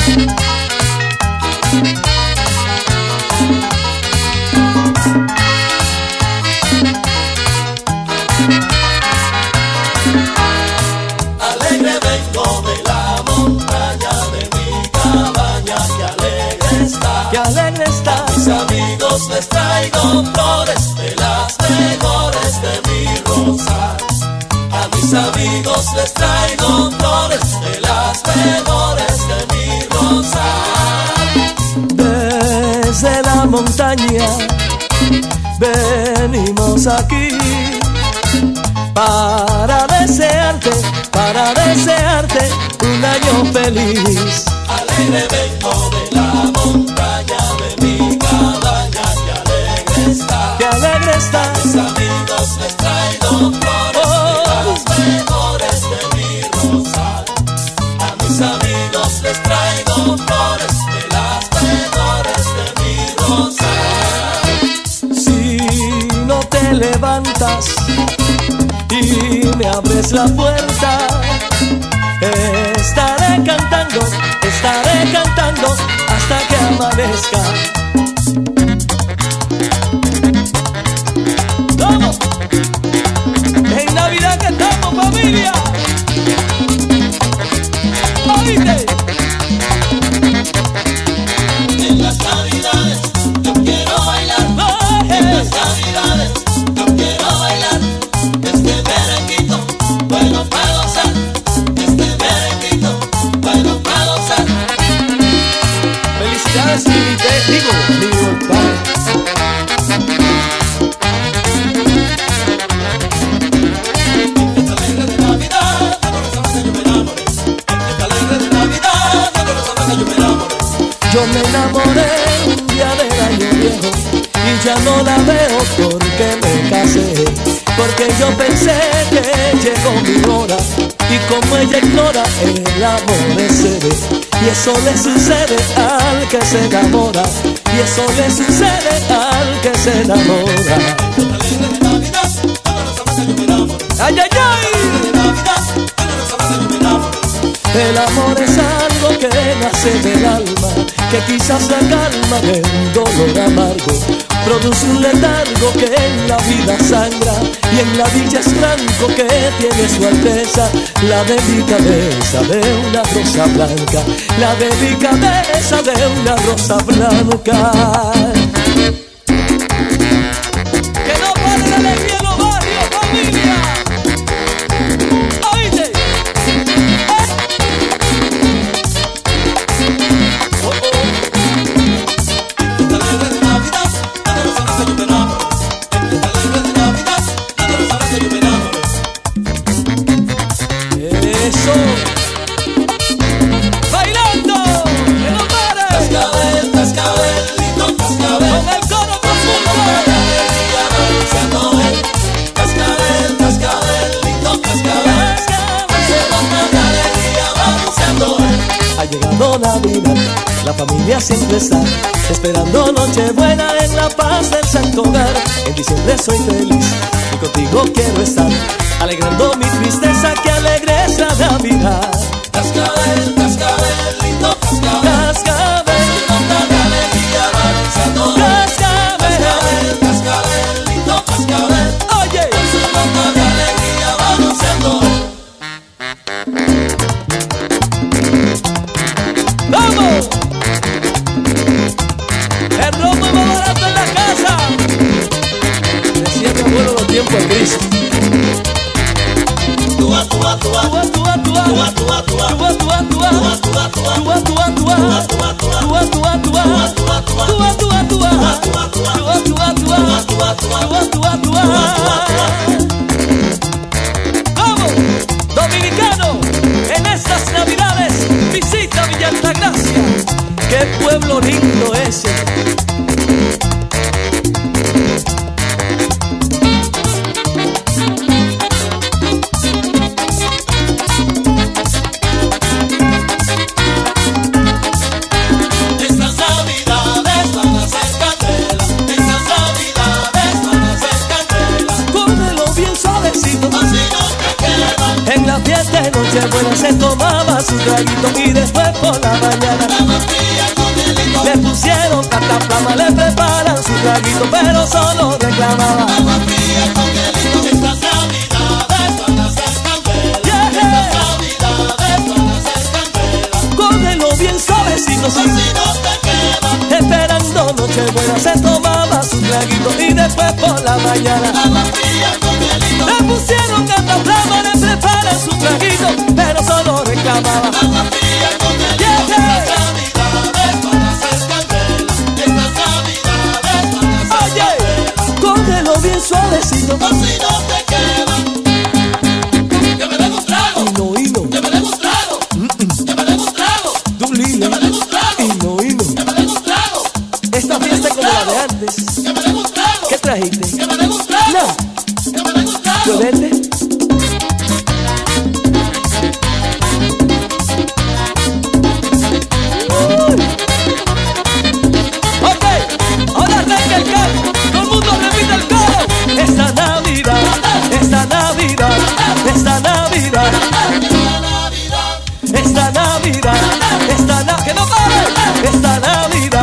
Alegre vengo de la montaña de mi cabaña, que alegre está. Que alegre está. A mis amigos les traigo flores de las mejores de mi rosal. A mis amigos les traigo flores de las mejores de mi rosal. Desde la montaña venimos aquí para desearte un año feliz. Alegre vengo de la montaña de mi cabaña, que alegre está. Que alegre está. A mis amigos les traigo flores de las mejores de mi rosal. A mis amigos les traigo flores de las mejores de mi rosal. Si no te levantas y me abres la puerta, estaré cantando hasta que amanezca. ¡Vamos! En Navidad cantamos, familia. ¿Oíste? En las Navidades yo quiero bailar. En las Navidades yo quiero bailar. Este merenguito bueno para gozar. Este merenguito bueno para gozar. Felicidades y te digo, mi compadre. Esta alegre de Navidad, de corazón que yo me enamoré. Esta alegre de Navidad, de corazón que yo me enamoré. Yo me enamoré un día del año viejo y ya no la veo porque me casé. Porque yo pensé que llegó mi hora y como ella ignora, el amor es sede. Y eso le sucede al que se enamora. Y eso le sucede al que se enamora. Esta alegre de Navidad, de corazón que yo me enamoré. ¡Ay, ay, ay! De Navidad, de corazón que yo me enamoré. El amor es algo que nace del alma, que quizás la calma del dolor amargo. Produce un letargo que en la vida sangra y en la dicha es blanco que tiene su alteza. La delicadeza de una rosa blanca, la delicadeza de una rosa blanca. Que no pare la alegría en los barrios, familia. ¿Oíste? Esta alegre de Navidad, de corazón que yo me enamoré. Esta alegre de Navidad, de corazón que yo me enamoré. Eso. Bailando, que no pares. Cascabel, cascabelito, cascabel. Con el coro Con su loca de alegría balanceando él. Cascabel, cascabelito, cascabel. Con su loca de alegría balanceando él. Ha llegado Navidad, la familia siempre está esperando Nochebuena en la paz del santo hogar. En diciembre soy feliz y contigo quiero estar, alegrando mi tristeza, que alegre es la Navidad. Cascabel, cascabelito, cascabel. Cascabel, Con su loca de alegría balanceando él. cascabel, Cascabel, cascabelito, cascabel. oye. Con su loca de alegría balanceando él. ¡Vamos! El romo es más barato en la casa. Decía mi abuelo los tiempos grises. Tua, tua, tua. Tua, tua, tua. Tua, tua, tua. Tua, tua, tua. Tua, tua, tua. Tua, tua, tua. Tua, tua, tua. Tua, tua, tua. Tua, tua, tua. Tua, tua, tua. Tua, tua, tua. Tua, tua, tua. Tua, tua, tua. Tua, tua, tua. ¡Vamos! Dominicano, en estas Navidades visita Villa Altagracia. ¡Qué pueblo lindo ese! Estas Navidades van a ser candela. Estas Navidades van a ser candela. Cómelo bien suavecito Así no te quedan. en la fiesta de Nochebuena. Nochebuena se tomaba su traguito y después por la mañana agua fría con hielito. le pusieron cataflama, le preparan su traguito, pero solo reclamaba Agua fría con hielito. Estas navidades van a ser candela. Estas navidades van a ser candela. cógelo bien suavecito, Así no te quema. esperando Nochebuena se tomaba su traguito y después por la mañana Agua fría con hielito. le pusieron cataflama, le preparan su traguito, pero solo reclamaba Agua fría con hielito. Estas navidades van a ser candela. Estas navidades van a ser Oye, candela. cógelo bien suavecito. Así no te quema. Que me den un trago. Hino, Que me den un trago. Que me den un trago. du lile. Que me den un trago. Hino. Que me den un trago. Esta fiesta es como la de antes. Que me den un trago. ¿Qué trajiste? Que me den un trago. No, Que me den un trago. ¿bebete? Ok, ahora arranca el carro. Todo el mundo repite el coro. Esta Navidad, esta Navidad, esta Navidad, esta Navidad, esta Navidad, que no pare. Esta Navidad,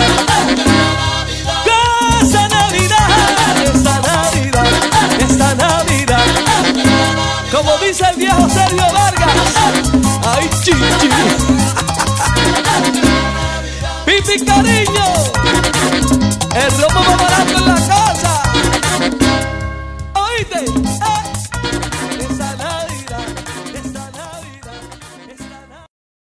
esta Navidad, esta Navidad, esta Navidad. Como dice el viejo Sergio Vargas. Ay, chichi. Pipi cariño. El romo